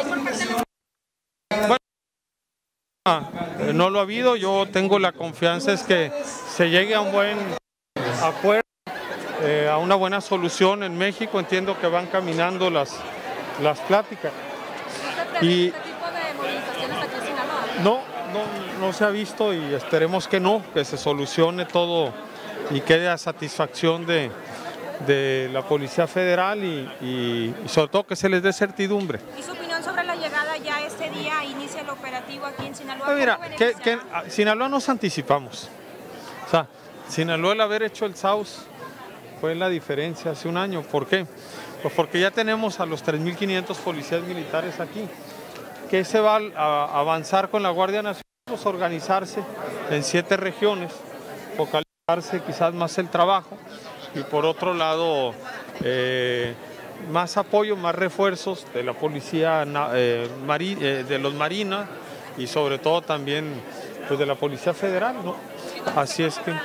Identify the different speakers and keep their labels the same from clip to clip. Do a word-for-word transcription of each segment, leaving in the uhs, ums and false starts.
Speaker 1: Bueno, no lo ha habido, yo tengo la confianza es que se llegue a un buen acuerdo, eh, a una buena solución en México. Entiendo que van caminando las, las pláticas. Y
Speaker 2: este tipo de movilizaciones aquí en Sinaloa?
Speaker 1: no, no, no se ha visto y esperemos que no, que se solucione todo y quede a satisfacción de, de la Policía Federal y, y, y sobre todo que se les dé certidumbre.
Speaker 2: ¿Y su opinión sobre la llegada ya este día, inicia el operativo aquí en Sinaloa?
Speaker 1: Mira, que, que Sinaloa nos anticipamos. O sea, Sinaloa, el haber hecho el S A U S fue la diferencia hace un año. ¿Por qué? Pues porque ya tenemos a los tres mil quinientos policías militares aquí. ¿Qué se va a avanzar con la Guardia Nacional? Pues organizarse en siete regiones, focalizarse quizás más el trabajo y por otro lado eh, más apoyo, más refuerzos de la policía eh, mari, eh, de los marinas y sobre todo también pues, de la Policía Federal, ¿no? Así es que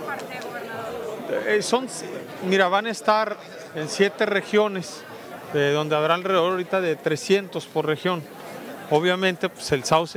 Speaker 1: eh, son, mira, van a estar en siete regiones, eh, donde habrá alrededor ahorita de trescientos por región. Obviamente, pues el S A U S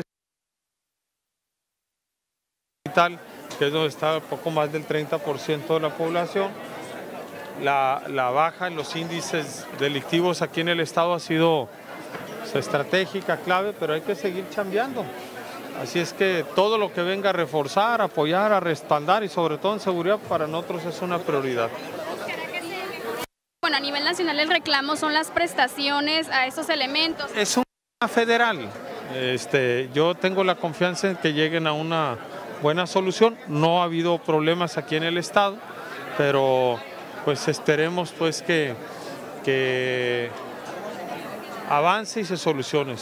Speaker 1: tal, que es donde está poco más del treinta por ciento de la población. La, la baja en los índices delictivos aquí en el estado ha sido pues, estratégica, clave, pero hay que seguir chambeando. Así es que todo lo que venga a reforzar, apoyar, a respaldar y sobre todo en seguridad para nosotros es una prioridad.
Speaker 3: Bueno, a nivel nacional el reclamo son las prestaciones a esos elementos.
Speaker 1: Es un tema federal. Este, yo tengo la confianza en que lleguen a una buena solución. No ha habido problemas aquí en el estado, pero pues esperemos pues que, que avance y se solucione.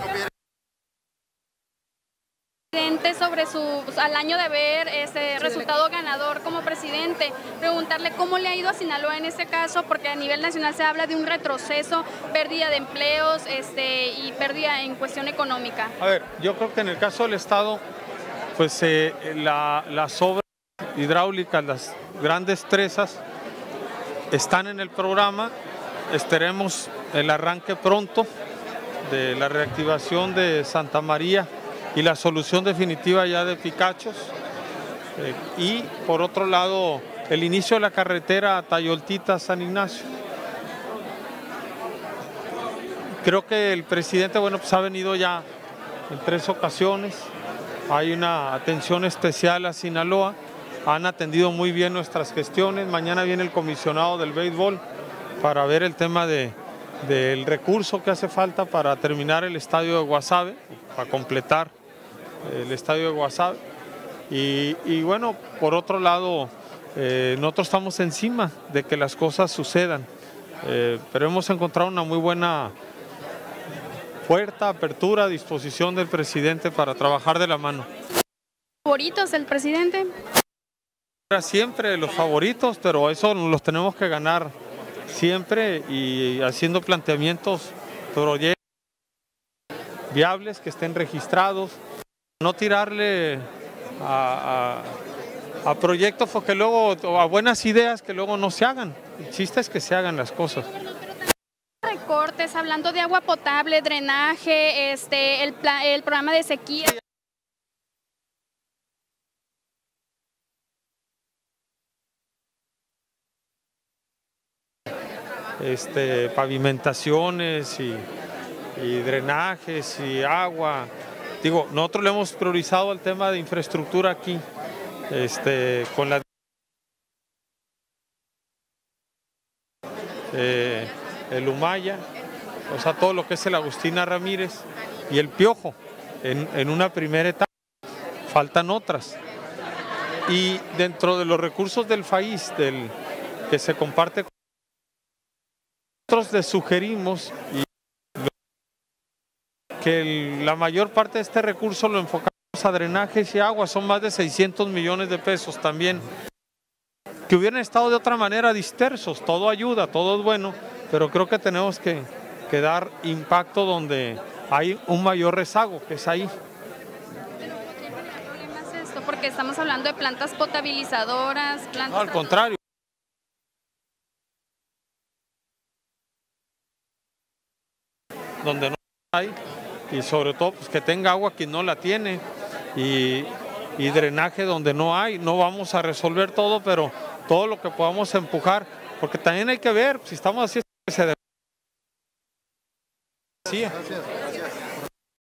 Speaker 3: Sobre su, al año de ver ese resultado ganador como presidente, preguntarle cómo le ha ido a Sinaloa en este caso, porque a nivel nacional se habla de un retroceso, pérdida de empleos este, y pérdida en cuestión económica.
Speaker 1: A ver, yo creo que en el caso del estado, pues eh, la, las obras hidráulicas, las grandes presas están en el programa. Esperemos el arranque pronto de la reactivación de Santa María y la solución definitiva ya de Picachos. Eh, y por otro lado, el inicio de la carretera Tayoltita-San Ignacio. Creo que el presidente, bueno, pues ha venido ya en tres ocasiones. Hay una atención especial a Sinaloa. Han atendido muy bien nuestras gestiones. Mañana viene el comisionado del béisbol para ver el tema de, del recurso que hace falta para terminar el estadio de Guasave, para completar el estadio de Guasave. Y, y bueno, por otro lado, eh, nosotros estamos encima de que las cosas sucedan, eh, pero hemos encontrado una muy buena puerta, apertura, disposición del presidente para trabajar de la mano.
Speaker 3: ¿Favoritos del presidente?
Speaker 1: Siempre los favoritos, pero eso los tenemos que ganar siempre y haciendo planteamientos, proyectos viables que estén registrados. No tirarle a, a, a proyectos que luego, o a buenas ideas que luego no se hagan. El chiste es que se hagan las cosas.
Speaker 3: Recortes, hablando de agua potable, drenaje, este, el, el programa de sequía.
Speaker 1: Este, pavimentaciones y, y drenajes y agua. Digo, nosotros le hemos priorizado el tema de infraestructura aquí, este, con la eh, el Humaya, o sea, todo lo que es el Agustina Ramírez y el Piojo, en, en una primera etapa, faltan otras. Y dentro de los recursos del país, del, que se comparte con nosotros, les sugerimos y que el, la mayor parte de este recurso lo enfocamos a drenajes y agua, son más de seiscientos millones de pesos también, que hubieran estado de otra manera dispersos. Todo ayuda, todo es bueno, pero creo que tenemos que, que dar impacto donde hay un mayor rezago, que es ahí.
Speaker 3: Pero ¿por qué el problema es esto? Porque estamos hablando de plantas potabilizadoras, plantas...
Speaker 1: No, al contrario. Donde no hay, y sobre todo pues, que tenga agua quien no la tiene, y, y drenaje donde no hay. No vamos a resolver todo, pero todo lo que podamos empujar, porque también hay que ver si estamos haciendo que se debe.